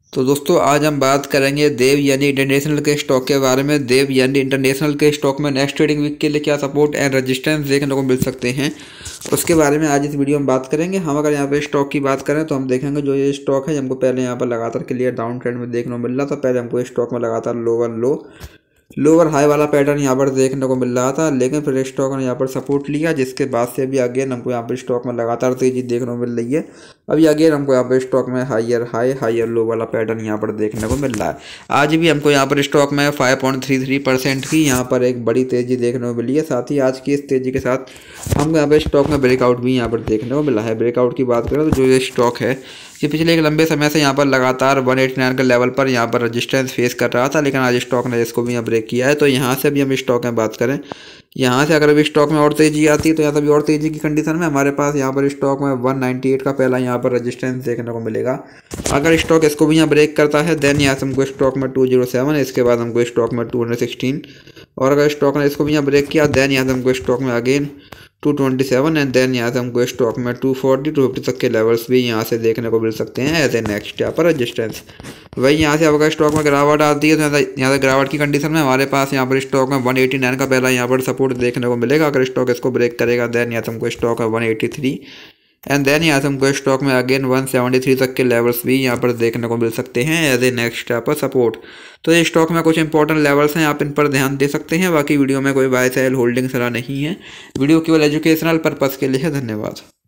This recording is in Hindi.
तो दोस्तों आज हम बात करेंगे देव यानी इंटरनेशनल के स्टॉक के बारे में। देव यानी इंटरनेशनल के स्टॉक में नेक्स्ट ट्रेडिंग वीक के लिए क्या सपोर्ट एंड रेजिस्टेंस देखने को मिल सकते हैं, उसके बारे में आज इस वीडियो में बात करेंगे। हम अगर यहाँ पे स्टॉक की बात करें तो हम देखेंगे जो ये स्टॉक है हमको पहले यहाँ पर लगातार क्लियर डाउन ट्रेंड में देखने को मिल रहा था। पहले हमको स्टॉक में लगातार लोअर हाई वाला पैटर्न यहाँ पर देखने को मिल रहा था, लेकिन फिर स्टॉक ने यहाँ पर सपोर्ट लिया, जिसके बाद से अभी अगेन हमको यहाँ पर स्टॉक में लगातार तेजी देखने को मिल रही है। अभी अगेन हमको यहाँ पर स्टॉक में हायर लो वाला पैटर्न यहाँ पर देखने को मिल रहा है। आज भी हमको यहाँ पर स्टॉक में 5.33% की यहाँ पर एक बड़ी तेजी देखने को मिली है। साथ ही आज की इस तेजी के साथ हमको यहाँ पर स्टॉक में ब्रेकआउट भी यहाँ पर देखने को मिला है। ब्रेकआउट की बात करें तो जो ये स्टॉक है ये पिछले एक लंबे समय से यहाँ पर लगातार 189 के लेवल पर यहाँ पर रेजिस्टेंस फेस कर रहा था, लेकिन आज स्टॉक ने इसको भी यहाँ ब्रेक किया है। तो यहाँ से भी हम स्टॉक में बात करें, यहाँ से अगर अभी स्टॉक में और तेजी आती है तो यहाँ से भी और तेजी की कंडीशन में हमारे पास यहाँ पर स्टॉक में 198 का पहला यहाँ पर रेजिस्टेंस देखने को मिलेगा। अगर स्टॉक इसको भी यहाँ ब्रेक करता है देन यहाँ से हमको स्टॉक में 207, इसके बाद हमको स्टॉक में 216, और अगर स्टॉक ने इसको भी यहाँ ब्रेक किया देन यहाँ से हमको स्टॉक में अगेन 227 एंड देन यहाँ से हमको स्टॉक में 240 तक के लेवल्स भी यहाँ से देखने को मिल सकते हैं एज ए नेक्स्ट यहाँ पर रेजिस्टेंस। वही यहाँ से अगर स्टॉक में गिरावट आती है तो यहाँ से गिरावट की कंडीशन में हमारे पास यहाँ पर स्टॉक में 189 का पहला यहाँ पर सपोर्ट देखने को मिलेगा। अगर स्टॉक इसको ब्रेक करेगा देन यहाँ से हमको स्टॉक में 183 एंड देन यहाँ से हमको स्टॉक में अगेन 173 तक के लेवल्स भी यहाँ पर देखने को मिल सकते हैं एज ए नेक्स्ट यहाँ पर सपोर्ट। तो ये स्टॉक में कुछ इंपॉर्टेंट लेवल्स हैं, आप इन पर ध्यान दे सकते हैं। बाकी वीडियो में कोई बाय सेल होल्डिंग सलाह नहीं है, वीडियो केवल एजुकेशनल पर्पज़ के लिए है। धन्यवाद।